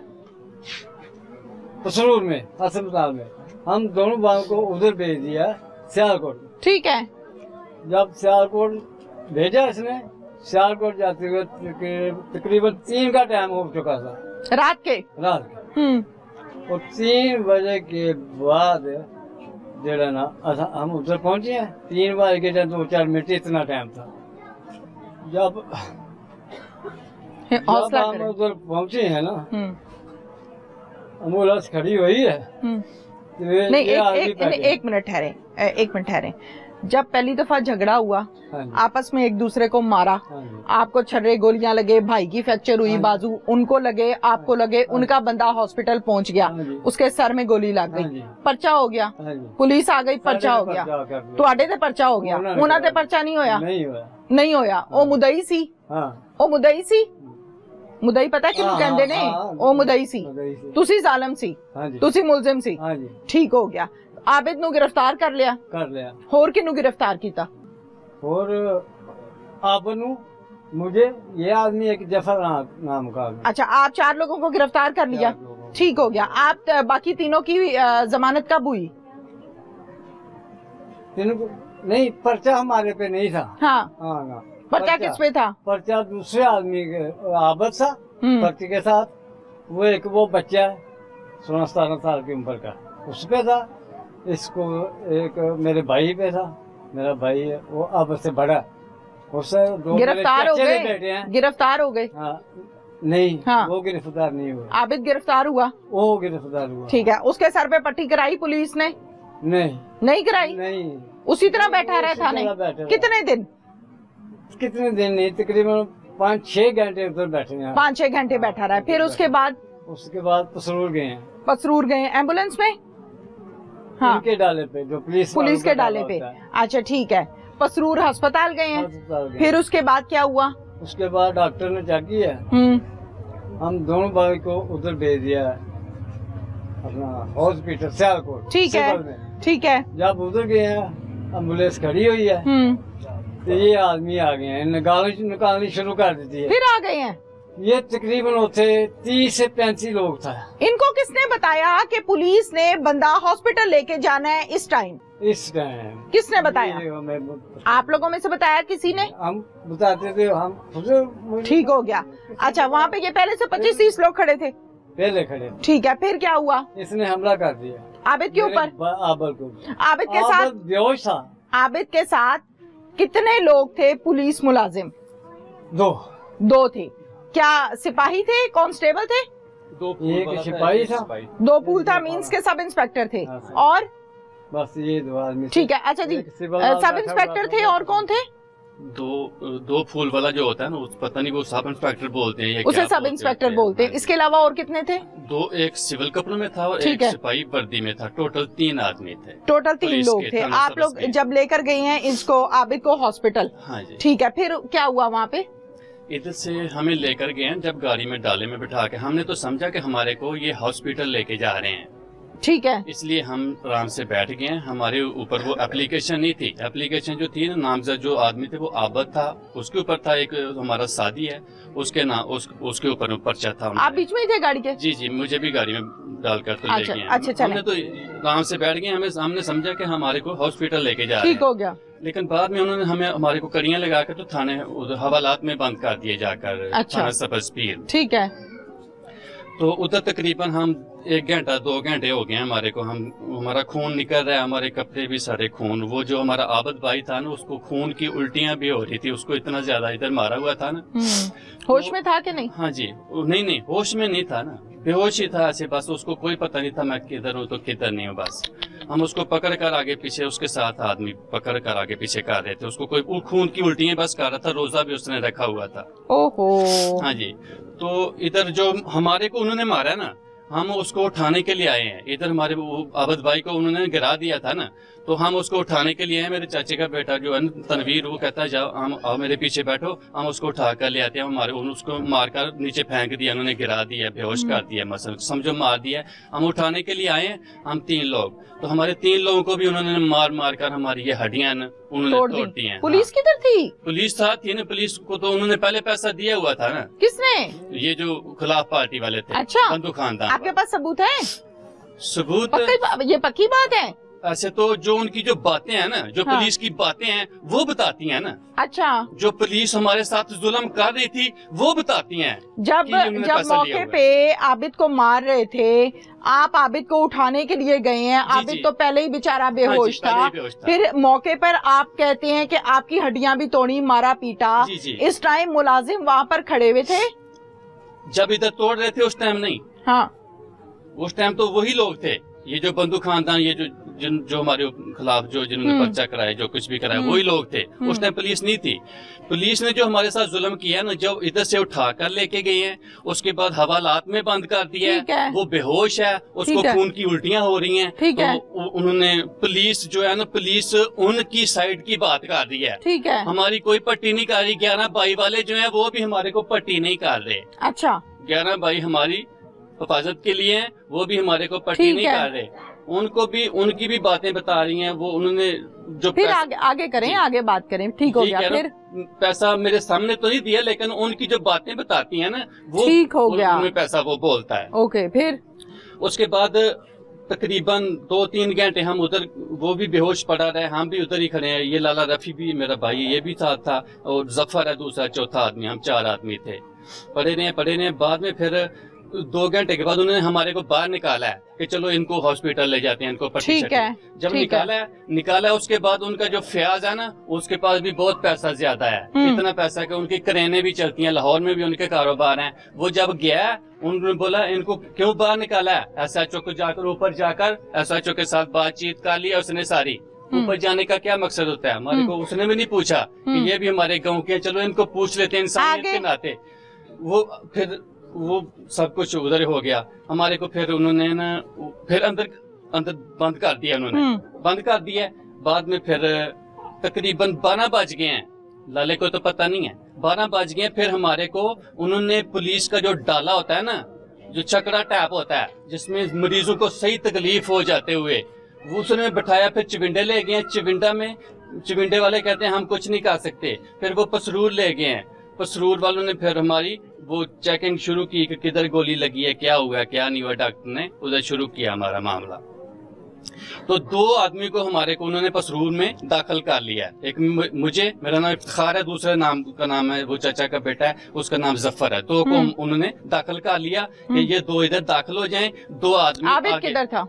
पसरूर में अस्पताल में। हम दोनों भाइयों को उधर भेज दिया सियालकोट। ठीक है। जब सियालकोट भेजा इसने, सियालकोट जाते हुए तकरीबन 3 का टाइम हो चुका था। रात के। और 3 बजे के बाद जेड़ा ना हम उधर पहुंचे हैं। 3 बजे के 2-4 मिनट इतना टाइम था। जब हम उधर पहुंचे हैं ना, एम्बुलेंस खड़ी हुई है। नहीं, एक मिनट ठहरे। जब पहली दफा झगड़ा हुआ, आपस में एक दूसरे को मारा, आपको छर्रे गोलियां लगे, भाई की फ्रैक्चर हुई बाजू, उनको लगे, आपको लगे, उनका बंदा हॉस्पिटल पहुंच गया, उसके सर में गोली लग गई, पर्चा हो गया, पुलिस आ गई, पर्चा हो गया, तुहाडे ते पर्चा हो गया, उन्हां ते पर्चा नहीं होया? नहीं होया। ओ मुदई सी? ओ मुदई सी? मुदई पता किहनू कहंदे ने? ओ मुदई सी। तुसी जालिम सी, तुसी मुलजिम सी। ठीक हो गया। आबिद नू गिरफ्तार कर लिया? होर किनू गिरफ्तार किया? और आपनू, मुझे, ये आदमी एक जफर नाम का। अच्छा, आप 4 लोगों को गिरफ्तार कर लिया? ठीक हो गया। आप बाकी तीनों की जमानत कब हुई? नहीं, पर्चा हमारे पे नहीं था। हाँ। पर्चा किस पे था? पर्चा दूसरे आदमी के, आबद सा पर्चे के साथ। वो बच्चा है 16-17 साल की उम्र का, उस पे था। इसको एक मेरे भाई पे था। मेरा भाई है, वो अब से बड़ा, उससे 2 गिरफ्तार हो गए। बेटे हैं। गिरफ्तार हो गए? नहीं। हाँ। वो गिरफ्तार नहीं हुआ। आबिद गिरफ्तार हुआ? वो गिरफ्तार हुआ। ठीक है। उसके सर पे पट्टी कराई पुलिस ने? नहीं कराई? नहीं। उसी तरह बैठा रहा थाने? कितने दिन नहीं, तकरीबन 5-6 घंटे उधर बैठे हैं। 5-6 घंटे बैठा रहा। फिर उसके बाद पसरूर गए हैं। पसरूर गए एम्बुलेंस में? हाँ। उनके डाले पे, जो पुलिस के डाले पे। अच्छा, ठीक है। पसरूर अस्पताल गए हैं। फिर उसके बाद क्या हुआ? उसके बाद डॉक्टर ने चेक किया, हम दोनों भाई को उधर भेज दिया अपना हॉस्पिटल सियालकोट। ठीक है। जब उधर गए हैं, एम्बुलेंस खड़ी हुई है, तो ये आदमी आ गए हैं, निकालनी शुरू कर दी है। फिर आ गए हैं? ये तकरीबन होते 30 से 35 लोग था। इनको किसने बताया कि पुलिस ने बंदा हॉस्पिटल लेके जाना है इस टाइम? किसने बताया? आप लोगों में से बताया किसी ने? हम बताते थे, हम ठीक हो गया। अच्छा, वहाँ पे ये पहले से 25-30 लोग खड़े थे? पहले खड़े। ठीक है, फिर क्या हुआ? इसने हमला कर दिया आबिद के ऊपर। आबिद के साथ बेहोश था। आबिद के साथ कितने लोग थे पुलिस मुलाजिम? 2 थे। क्या सिपाही थे, कांस्टेबल थे? एक सिपाही था, 2 पूल था, मींस के सब इंस्पेक्टर थे। और बस ये 2 आदमी। ठीक है। अच्छा जी, सब इंस्पेक्टर थे और कौन थे? दो फूल वाला जो होता है ना, पता नहीं वो सब इंस्पेक्टर बोलते हैं, उसे सब इंस्पेक्टर बोलते हैं। इसके अलावा और कितने थे? 2, एक सिविल कपड़ों में था और एक सिपाही वर्दी में था। टोटल 3 आदमी थे। टोटल 3 लोग थे। आप लोग जब लेकर गए हैं इसको, आबिद को, हॉस्पिटल? हाँ जी। ठीक है, फिर क्या हुआ वहाँ पे? इधर से हमें लेकर गए हैं, जब गाड़ी में डाले में बिठा के, हमने तो समझा कि हमारे को ये हॉस्पिटल लेके जा रहे हैं। ठीक है। इसलिए हम आराम से बैठ गए। हमारे ऊपर वो एप्लीकेशन नहीं थी। एप्लीकेशन जो थी ना, नामजद जो आदमी थे वो आबद था, उसके ऊपर था एक हमारा सादी है, उसके नाम उसके ऊपर पर्चा था। आप बीच में ही थे गाड़ी के? जी, मुझे भी गाड़ी में डालकर तो ले गए। अच्छा, हमने तो आराम से बैठ गए। हमने समझा कि हमारे को हॉस्पिटल लेके जा रहे हैं। ठीक हो गया। लेकिन बाद में उन्होंने हमारे को कड़ियां लगाकर तो थाने हवालात में बंद कर दिए जाकर। अच्छा। सब्ज पीर। ठीक है। तो उधर तकरीबन हम 1 घंटा 2 घंटे हो गए हमारे को। हमारा खून निकल रहा है, हमारे कपड़े भी सारे खून। वो जो हमारा आबद भाई था ना, उसको खून की उल्टियां भी हो रही थी। उसको इतना ज्यादा इधर मारा हुआ था ना। होश में था कि नहीं? हाँ जी, नहीं, होश में नहीं था ना, बेहोश ही था ऐसे। बस उसको कोई पता नहीं था मैं किधर हूँ तो किधर नहीं हूँ। बस हम उसको पकड़ कर आगे पीछे, उसके साथ आदमी पकड़ कर आगे पीछे कर रहे थे। उसको कोई खून की उल्टियां बस कर रहा था। रोजा भी उसने रखा हुआ था। ओहो। हाँ जी। तो इधर जो हमारे को उन्होंने मारा ना, हम उसको उठाने के लिए आए हैं। इधर हमारे आबद भाई को उन्होंने गिरा दिया था ना, तो हम उसको उठाने के लिए आए। मेरे चाचे का बेटा जो है तनवीर, वो कहता है जाओ हम आओ मेरे पीछे बैठो, हम उसको उठा कर ले आते हैं। हमारे उसको मारकर नीचे फेंक दिया, उन्होंने गिरा दिया, बेहोश कर दिया, मसल समझो मार दिया। हम उठाने के लिए आए हैं, हम 3 लोग। तो हमारे 3 लोगों को भी उन्होंने मार कर हमारी ये हड्डियां उन्होंने तोड़ दी हैं। पुलिस किधर थी? पुलिस साथ थी ना। पुलिस को तो उन्होंने पहले पैसा दिया हुआ था ना। किसने? ये जो खिलाफ पार्टी वाले थे। अच्छा। बंधु खानदान। आपके पास सबूत है? सबूत? ये पक्की बात है? ऐसे तो जो उनकी जो बातें हैं ना, जो पुलिस की बातें हैं वो बताती हैं ना। अच्छा। जो पुलिस हमारे साथ जुल्म कर रही थी वो बताती हैं। जब मौके पे आबिद को मार रहे थे, आप आबिद को उठाने के लिए गए हैं। आबिद तो पहले ही बेचारा बेहोश था। फिर मौके पर आप कहते हैं कि आपकी हड्डियां भी तोड़ी, मारा पीटा। इस टाइम मुलाजिम वहाँ पर खड़े हुए थे जब इधर तोड़ रहे थे? उस टाइम नहीं। हाँ, उस टाइम तो वही लोग थे, ये जो बंधु खानदान, ये जो हमारे खिलाफ जिन्होंने पर्चा कराया, जो कुछ भी कराया, वही लोग थे। उस टाइम पुलिस नहीं थी। पुलिस ने जो हमारे साथ जुल्म किया ना, जब इधर से उठा कर लेके गए हैं, उसके बाद हवालात में बंद कर दिया है। वो बेहोश है, उसको खून की उल्टियां हो रही हैं। तो उन्होंने पुलिस जो है ना, पुलिस उनकी साइड की बात कर दी है। ठीक है। हमारी कोई पट्टी नहीं कर रही। 11 भाई वाले जो है वो भी हमारे को पट्टी नहीं कर रहे। अच्छा। 11 भाई हमारी हिफाजत के लिए हैं, वो भी हमारे को पट्टी नहीं कर रहे। उनको भी उनकी भी बातें बता रही हैं। वो उन्होंने जो फिर आगे करें, आगे बात करें। ठीक हो गया। फिर पैसा मेरे सामने तो नहीं दिया, लेकिन उनकी जो बातें बताती हैं ना, वो ठीक हो गया। उनमें पैसा वो बोलता है। ओके। फिर उसके बाद तकरीबन 2-3 घंटे हम उधर, वो भी बेहोश पड़ा रहे, हम भी उधर ही खड़े हैं। ये लाला रफी भी मेरा भाई, ये भी साथ था, और जफर है दूसरा, चौथा आदमी। हम 4 आदमी थे। पड़े रहे। बाद में फिर 2 घंटे के बाद उन्होंने हमारे को बाहर निकाला है कि चलो इनको हॉस्पिटल ले जाते हैं, इनको पट्टी। ठीक है। जब निकाला उसके बाद उनका जो फयाज है ना, उसके पास भी बहुत पैसा ज्यादा है। इतना पैसा कि उनकी क्रेनें भी चलती हैं, लाहौर में भी उनके कारोबार हैं। वो जब गया, उन्होंने बोला इनको क्यों बाहर निकाला है? SHO को जाकर, ऊपर जाकर SHO के साथ बातचीत कर लिया उसने सारी। ऊपर जाने का क्या मकसद होता है? हमारे को उसने भी नहीं पूछा कि ये भी हमारे गाँव के, चलो इनको पूछ लेते हैं इंसानियत के नाते। वो सब कुछ उधर हो गया। हमारे को फिर उन्होंने ना फिर अंदर बंद कर दिया। बंद कर दिया। बाद में फिर तकरीबन 12 बज गए हैं। लाले को तो पता नहीं है, 12 बज गए। फिर हमारे को उन्होंने पुलिस का जो डाला होता है ना, जो चकड़ा टैप होता है, जिसमें मरीजों को सही तकलीफ हो जाते हुए, वो उसने बैठाया। फिर चिविंडे ले गए। चिविंडे वाले कहते हैं हम कुछ नहीं कर सकते। फिर वो पसरूर ले गए हैं। पसरूर वालों ने फिर हमारी वो चेकिंग शुरू की कि किधर गोली लगी है, क्या हुआ क्या नहीं हुआ, डॉक्टर ने उधर शुरू किया हमारा मामला। तो 2 आदमी को हमारे को उन्होंने पसरूर में दाखिल कर लिया। एक मुझे, मेरा नाम इफ्तिखार है, दूसरे नाम का नाम है, वो चाचा का बेटा है, उसका नाम जफर है। 2 को उन्होंने दाखिल कर लिया कि ये 2 इधर दाखिल हो जाएं। 2 आदमी आबिद किधर था?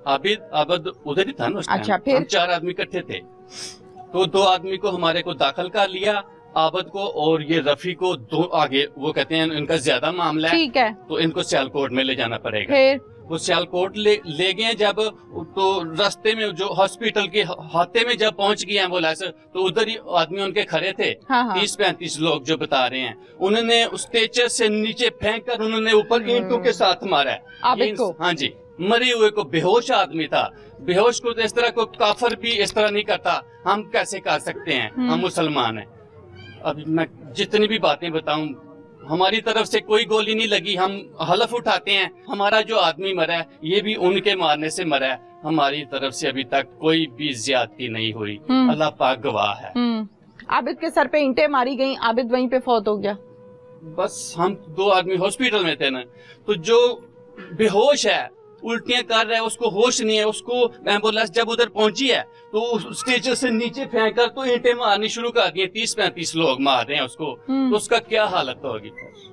आबिद उधर ही था ना उस टाइम। अच्छा, फिर हम 4 आदमी इकट्ठे थे। तो 2 आदमी को हमारे को दाखिल कर लिया, आबद को और ये रफी को। 2 आगे वो कहते हैं इनका ज्यादा मामला है, ठीक है, तो इनको सियालकोट में ले जाना पड़ेगा। फिर वो सियालकोट ले गए। जब तो रास्ते में जो हॉस्पिटल के हाथे में जब पहुंच गए एम्बुलेंस, तो उधर ही आदमी उनके खड़े थे। 30-35 लोग जो बता रहे हैं, उन्होंने उस स्ट्रेचर से नीचे फेंक कर उन्होंने ऊपर ईंटों के साथ मारा है को। हाँ जी, मरे हुए को, बेहोश आदमी था। बेहोश को तो इस तरह को काफर भी इस तरह नहीं करता, हम कैसे कर सकते हैं, हम मुसलमान हैं। अब मैं जितनी भी बातें बताऊं, हमारी तरफ से कोई गोली नहीं लगी, हम हलफ उठाते हैं। हमारा जो आदमी मरा है ये भी उनके मारने से मरा है, हमारी तरफ से अभी तक कोई भी ज्यादती नहीं हुई, अल्लाह पाक गवाह है। आबिद के सर पे ईंटें मारी गई, आबिद वहीं पे फौत हो गया। बस हम 2 आदमी हॉस्पिटल में थे ना, तो जो बेहोश है, उल्टियां कर रहा है, उसको होश नहीं है, उसको एम्बुलेंस जब उधर पहुंची है तो स्टेचर से नीचे फेंक कर तो ईंटें मारनी शुरू कर दी। 30-35 लोग मार रहे हैं उसको, तो उसका क्या हालत होगी।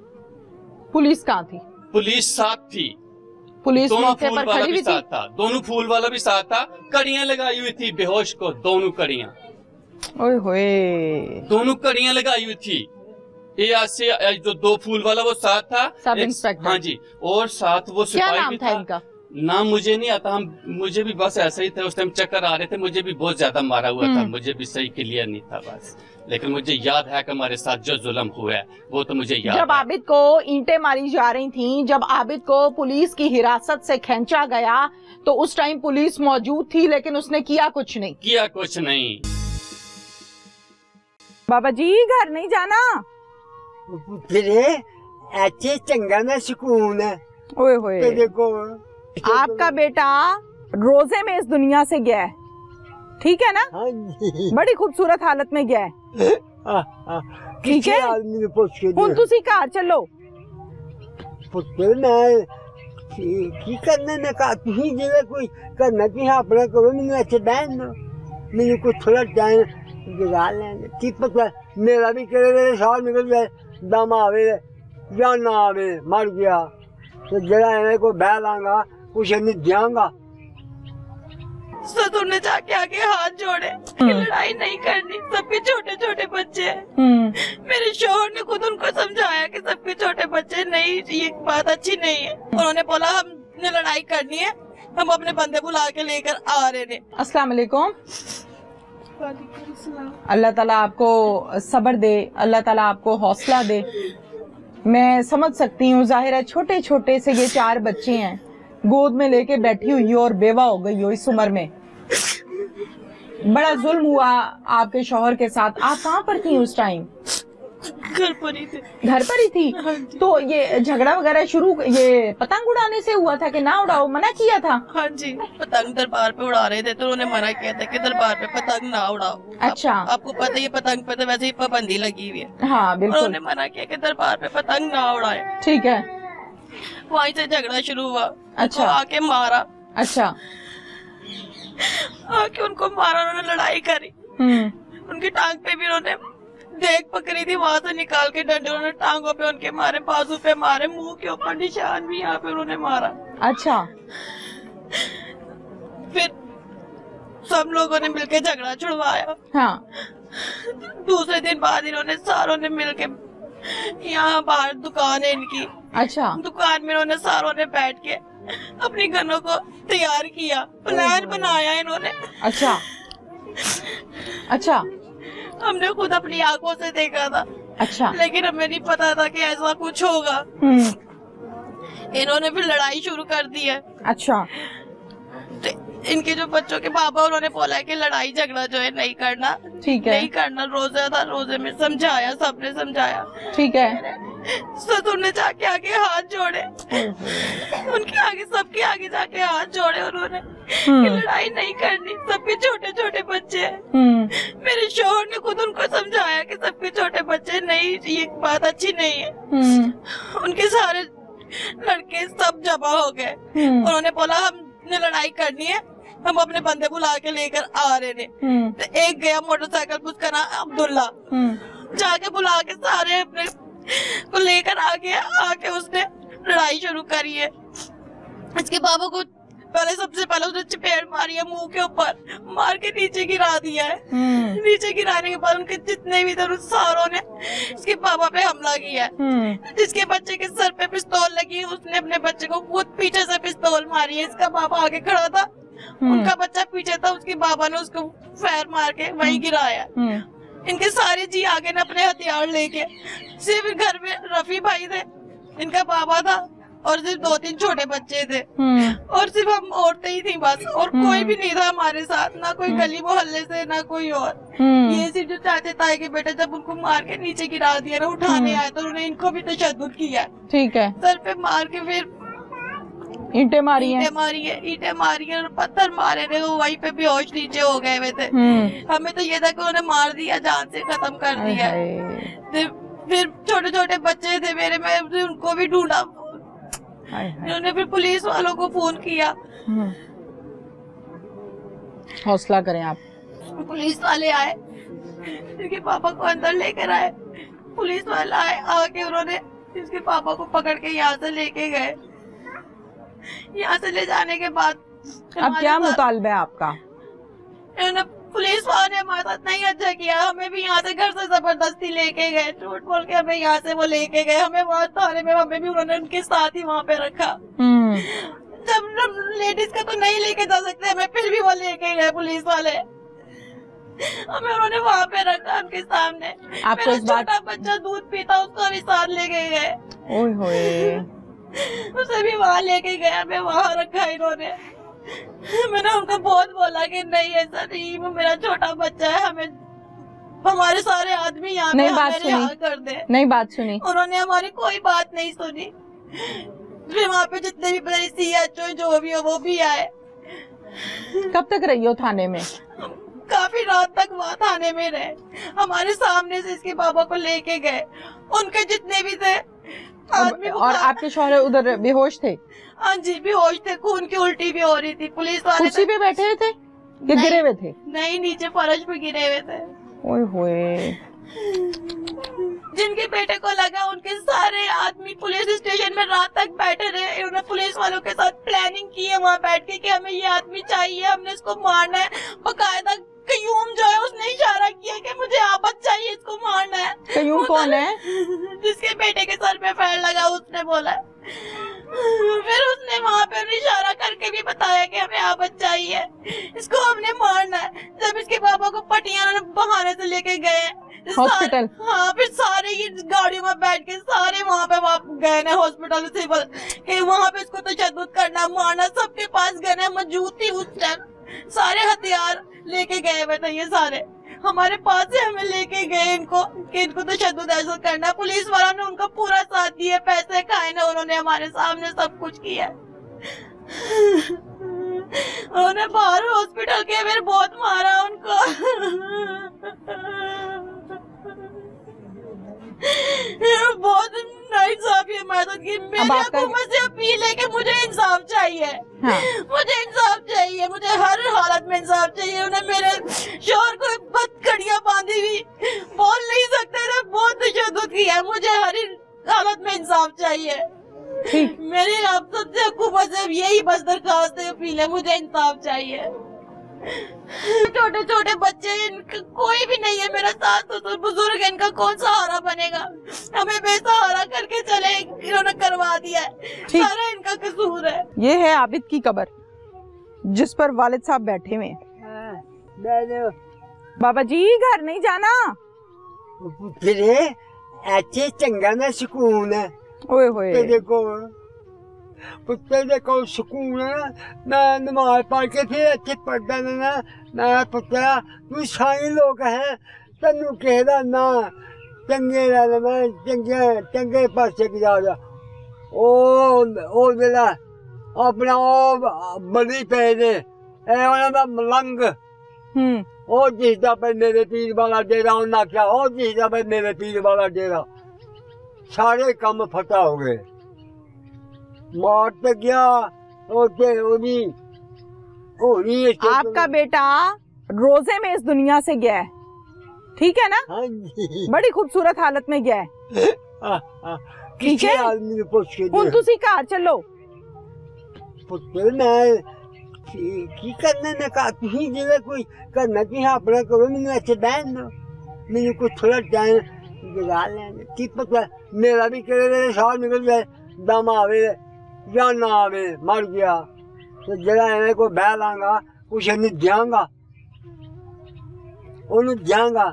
पुलिस कहाँ थी? पुलिस साथ थी, पुलिस दोनों मौके फूल पर वाला खड़ी भी थी? साथ था, दोनों फूल वाला भी साथ था। कड़ियां लगाई हुई थी बेहोश को, दोनों कड़ियां, ओए होए, दोनों कड़ियां लगाई हुई थी। ये से जो 2 फूल वाला वो साथ था, सब इंस्पेक्टर। हाँ जी, और साथ वो सिपाही भी था। इनका नाम मुझे नहीं आता, मुझे भी बस ऐसा ही था, उस टाइम चक्कर आ रहे थे, मुझे भी बहुत ज्यादा मारा हुआ था, मुझे भी सही क्लियर नहीं था बस। लेकिन मुझे याद है कि हमारे साथ जो जुल्म हुआ है वो तो मुझे याद जब आबिद को ईंटें मारी जा रही थी, जब आबिद को पुलिस की हिरासत से खींचा गया, तो उस टाइम पुलिस मौजूद थी, लेकिन उसने किया कुछ नहीं। बाबा जी घर नहीं जाना? ऐसे चंगा ना सुकून है। ओए होए, तो देखो आपका बेटा रोजे में इस दुनिया से गया है, ठीक है ना? हाँ जी, बड़ी खूबसूरत हालत में गया है, ठीक है? हुन तुसी घर चलो। पुत्र मैं की करने ने कहा तुही जिले कोई करना तुही अपना करो, मैंने अच्छे बहन दो, मैंने कुछ थोड़ा टाइम जगा लेंगे। की पता मेरा भी करे मेरे साथ निकल जाए, दम आवे या ना आवे, मर गया तो जरा इन्हें को बह लांगा, कुछ नहीं दियांगा। ससुर ने जाके आगे हाथ जोड़े कि लड़ाई नहीं करनी, सबके छोटे छोटे बच्चे हैं। मेरे शोहर ने खुद उनको समझाया कि सबके छोटे बच्चे नहीं, ये बात अच्छी नहीं है। उन्होंने बोला हमने लड़ाई करनी है, हम अपने बंदे बुला के लेकर आ रहे थे। अस्सलाम वालेकुम। अल्लाह ताला आपको सब्र दे, अल्लाह ताला आपको हौसला दे। मैं समझ सकती हूँ, जाहिर है छोटे छोटे से ये 4 बच्चे हैं, गोद में लेके बैठी हुई हो और बेवा हो गई हो इस उम्र में। बड़ा जुल्म हुआ आपके शौहर के साथ। आप कहाँ पर थी उस टाइम? घर पर ही थे। घर पर ही थी? तो ये झगड़ा वगैरह शुरू ये पतंग उड़ाने से हुआ था कि ना उड़ाओ, मना किया था? हाँ जी, पतंग दरबार पे उड़ा रहे थे तो उन्होंने मना किया था कि दरबार पे पतंग ना उड़ाओ। अच्छा, आपको पता है ये पतंग पे तो वैसे ही पाबंदी लगी हुई है। हाँ बिल्कुल। उन्होंने मना किया कि दरबार पे पतंग ना उड़ाए। ठीक है, वहीं से झगड़ा शुरू हुआ। अच्छा, आके मारा। अच्छा, आके उनको मारा, उन्होंने लड़ाई करी। उनकी टांग पे भी उन्होंने देख पकड़ी थी, वहां से निकाल के डंडे उन्होंने टांगों पे उनके मारे, बाजू पे मारे, मुंह के ऊपर निशान भी यहाँ पे उन्होंने मारा। अच्छा, फिर सब लोगों ने मिलके झगड़ा छुड़वाया। हाँ। दूसरे दिन बाद इन्होंने सारों ने मिलके, यहाँ बाहर दुकान है इनकी, अच्छा, दुकान में इन्होंने सारों ने बैठ के अपनी गनों को तैयार किया, प्लान बनाया इन्होंने। अच्छा, अच्छा, हमने खुद अपनी आंखों से देखा था। अच्छा, लेकिन हमें नहीं पता था कि ऐसा कुछ होगा। इन्होंने फिर लड़ाई शुरू कर दी है। अच्छा, तो इनके जो बच्चों के पापा, उन्होंने बोला है कि लड़ाई झगड़ा जो है नहीं करना, ठीक है, नहीं करना। रोजा था, रोजे में समझाया, सबने समझाया, ठीक है। ससुर ने जाके आगे हाथ जोड़े, उनके आगे सबके आगे जाके हाथ जोड़े उन्होंने कि लड़ाई नहीं करनी, सबके छोटे छोटे बच्चे हैं। मेरे शोहर ने खुद उनको समझाया कि सबके छोटे बच्चे नहीं, ये बात अच्छी नहीं है। उनके सारे लड़के सब जमा हो गए, उन्होंने बोला हमने लड़ाई करनी है, हम अपने बंदे बुला के लेकर आ रहे थे। तो एक गया मोटरसाइकिल पर, उसका नाम अब्दुल्ला, जाके बुला के सारे अपने को लेकर आ गया। आके उसने लड़ाई शुरू करी है। इसके बाबू को पहले सबसे पहले उसने चपेट मारी है मुंह के ऊपर, मार के नीचे गिरा दिया है। नीचे गिराने के बाद उनके जितने भी थे सारों ने इसके पापा पे हमला किया है। जिसके बच्चे के सर पे पिस्तौल लगी, उसने अपने बच्चे को खुद पीछे से पिस्तौल मारी है। इसका पापा आगे खड़ा था, उनका बच्चा पीछे था, उसके बाबा ने उसको फैर मार के वहीं गिराया। इनके सारे जी आगे ने अपने हथियार लेके, सिर्फ घर में रफी भाई थे, इनका बाबा था और सिर्फ 2-3 छोटे बच्चे थे और सिर्फ हम औरतें ही थी बस, और कोई भी नहीं था हमारे साथ, ना कोई गली मोहल्ले से ना कोई और। ये सिर्फ जो चाचे ताए के बेटे जब उनको मार के नीचे गिरा दिया ना, उठाने आए तो उन्होंने इनको भी तशद्दुद किया। ठीक है, सर पे मार के फिर ईंटें मारी है और पत्थर मारे थे, वो वहीं पे बेहोश नीचे हो गए हुए थे। हमें तो ये था कि उन्होंने मार दिया, जान से खत्म कर दिया। फिर छोटे छोटे बच्चे थे मेरे, मैं उनको भी ढूंढा, उन्होंने फिर पुलिस वालों को फोन किया। हौसला करें आप। पुलिस वाले आए, इसके पापा को अंदर लेकर आए, पुलिस वाले आए, आके उन्होंने इसके पापा को पकड़ के यहाँ से लेके गए। यहाँ से ले जाने के बाद अब क्या मुतालबा है आपका? पुलिस वालों ने हमारे साथ नहीं अच्छा किया, हमें भी यहाँ से घर से जबरदस्ती लेके गए, झूठ बोल के हमें यहाँ से वो लेके गए। हमें वहाँ थाने में हमें भी उन्होंने उनके साथ ही वहाँ पे रखा। जब लेडीज का तो नहीं लेके जा सकते, हमें फिर भी वो लेके गए पुलिस वाले, हमें उन्होंने वहाँ पे रखा उनके सामने। आपको इस बात, छोटा बच्चा दूध पीता, उसको भी साथ लेके गए, उसे भी वहाँ लेके गया, हमें वहाँ रखा इन्होंने। मैंने उनको बहुत बोला कि नहीं ऐसा नहीं, वो मेरा छोटा बच्चा है, हमें हमारे सारे आदमी यहाँ पे हमें कर दे। नहीं बात सुनी, उन्होंने हमारी कोई बात नहीं सुनी। फिर वहाँ पे जितने भी CHO जो भी हो वो भी आए। कब तक रही हो थाने में? काफी रात तक वहाँ थाने में रहे, हमारे सामने से इसके बाबा को लेके गए, उनके जितने भी थे आदमी। और आपके शौहर उधर बेहोश थे? हाँ जी बेहोश थे, खून की उल्टी भी हो रही थी। पुलिस वाले कुर्सी पे बैठे थे कि गिरे हुए थे? नहीं, नीचे फर्श पे गिरे हुए थे। ओए होए। जिनके बेटे को लगा उनके सारे आदमी पुलिस स्टेशन में रात तक बैठे रहे। उन्होंने पुलिस वालों के साथ प्लानिंग की है वहाँ बैठ के कि हमें ये आदमी चाहिए, हमने इसको मारना है। बकायदा कयूम जो है उसने इशारा किया कि मुझे आबद चाहिए, इसको मारना है। कयूम कौन है? जिसके बेटे के सर पे फैर लगा, उसने बोला। फिर उसने वहाँ पे इशारा करके भी बताया कि हमें आबद चाहिए, इसको हमने मारना है। जब इसके पापा को पटियाला बहाने से लेके गए हॉस्पिटल, हाँ, फिर सारे ये गाड़ियों में बैठ के सारे वहाँ पे गए ना हॉस्पिटल सिविल कि वहाँ पे इसको तशद्दुद करना, मारना। सबके पास गए मौजूद थी उस टाइम, सारे हथियार लेके गए हुए थे ये सारे, हमारे पास से हमें लेके गए इनको कि इनको तशद्दुद ऐसा करना। पुलिस वालों ने उनका पूरा साथ दिया, पैसे खाए ना उन्होंने, हमारे सामने सब कुछ किया। उन्होंने बाहर हॉस्पिटल के फिर बहुत मारा उनको। बहुत नाइंसाफी हमारे साथ की। मेरी हुकूमत से अपील है कि मुझे इंसाफ चाहिए। हाँ। मुझे इंसाफ चाहिए, मुझे हर हालत में इंसाफ चाहिए। उन्हें मेरे शोहर को बदकड़ियां बांधी हुई, बोल नहीं सकते थे, बहुत तशद्दुद किया। मुझे हर हालत में इंसाफ चाहिए। मेरी आप सबसे हुकूमत से यही बस दरखास्त है, अपील है, मुझे इंसाफ चाहिए। छोटे छोटे बच्चे, इनका कोई भी नहीं है, मेरा सास ससुर बुजुर्ग है, इनका कौन सहारा बनेगा? हमें बेसहारा करके चले, इन्होंने करवा दिया है, सारा इनका कसूर है। ये है आबिद की कब्र जिस पर वालिद साहब बैठे हुए हैं। बाबा जी घर नहीं जाना? ऐसे चंगा ना सुकून है। ओए होए, पुत्तर दे को सुकून है। मैं नमाज पढ़ के फिर अच्छे पढ़ता ना। मैं पुत्रा तू साई लोग है, तेनू कहदा ना चंगे रहना, मैं चंगे चंगे पासे की जा रहा ओ जेड़ा अपना ओ बड़ी पे ने ए उन्हां दा मलंग ओ जिसदा पे मेरे पीर वाला डेरा उन्हें आख्या ओ जिसदा पे मेरे पीर वाला डेरा सारे काम फटा हो गए। मार पे गया आपका बेटा रोजे में इस दुनिया से गया है, ठीक है ना? हाँ जी। बड़ी खूबसूरत हालत में गया है, ठीक है? आदमी ने पूछ के हुन तुसी घर चलो। पुत्र मैं की करने ने कहा तुसी जिले कोई करना की अपना करो, मैंने अच्छे बहन दो, मैंने कुछ थोड़ा टाइम गुजार लेने की पता मेरा भी करे साल निकल जाए, दम आवे या ना आवे, मर गया तो जरा इन्हें को बह लांगा कुछ नहीं जाऊंगा उन्हें जाऊंगा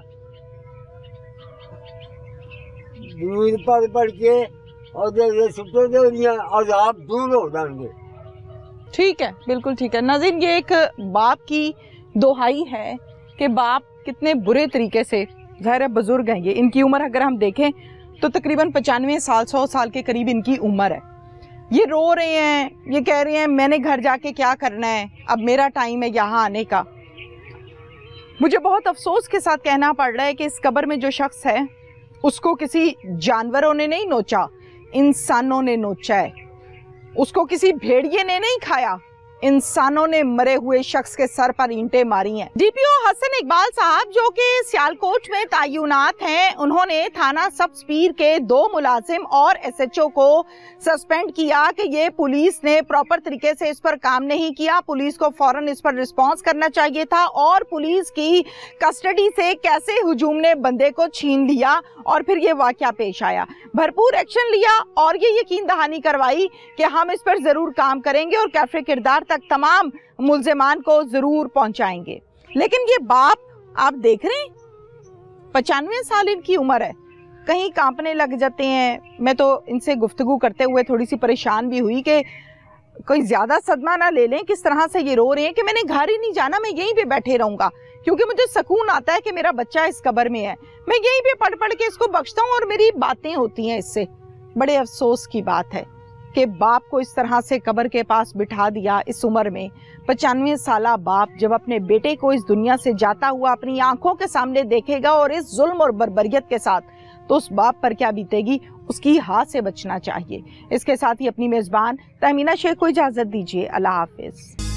दूर पढ़ के और जैसे सुतो दे और आप दूर हो जाएंगे। ठीक है, बिल्कुल ठीक है नाज़रीन, ये एक बाप की दोहाई है कि बाप कितने बुरे तरीके से, ज़ाहिर है बुजुर्ग हैं ये, इनकी उम्र अगर हम देखें तो तकरीबन 95 साल 100 साल के करीब इनकी उम्र है। ये रो रहे हैं, ये कह रहे हैं मैंने घर जाके क्या करना है, अब मेरा टाइम है यहाँ आने का। मुझे बहुत अफसोस के साथ कहना पड़ रहा है कि इस कब्र में जो शख्स है उसको किसी जानवरों ने नहीं नोचा, इंसानों ने नोचा है। उसको किसी भेड़िए ने नहीं खाया, इंसानों ने मरे हुए शख्स के सर पर ईंटें मारी हैं। डीपीओ हसन इकबाल साहब जो कि सियालकोट में तायुनात हैं, उन्होंने थाना सब्ज पीर के 2 मुलाजिम और एसएचओ को सस्पेंड किया कि ये पुलिस ने प्रॉपर तरीके से इस पर काम नहीं किया, पुलिस को फौरन इस पर रिस्पांस करना चाहिए था और पुलिस की कस्टडी से कैसे हुजूम ने बंदे को छीन लिया और फिर ये वाकया पेश आया। भरपूर एक्शन लिया और ये यकीन दहानी करवाई कि हम इस पर जरूर काम करेंगे और कैफे किरदार तक तमाम मुल्जिमान को जरूर पहुंचाएंगे। लेकिन ये बाप आप देख रहे हैं 95 साल इनकी उम्र है, कहीं कांपने लग जाते हैं। मैं तो इनसे गुफ्तगू करते हुए थोड़ी सी परेशान भी हुई कि कोई ज्यादा सदमा ना ले लें, किस तरह से ये रो रहे हैं कि मैंने घर ही नहीं जाना, मैं यहीं पे बैठे रहूंगा क्योंकि मुझे सुकून आता है कि मेरा बच्चा इस कब्र में है, मैं यहीं पे पढ़ पढ़ के इसको बख्शता हूँ और मेरी बातें होती हैं इससे। बड़े अफसोस की बात है कि बाप को इस तरह से कब्र के पास बिठा दिया इस उम्र में। 95 साला बाप जब अपने बेटे को इस दुनिया से जाता हुआ अपनी आंखों के सामने देखेगा और इस जुल्म और बर्बरियत के साथ, तो उस बाप पर क्या बीतेगी, उसकी हाथ से बचना चाहिए। इसके साथ ही अपनी मेजबान तहमीना शेख को इजाजत दीजिए। अल्लाह हाफिज।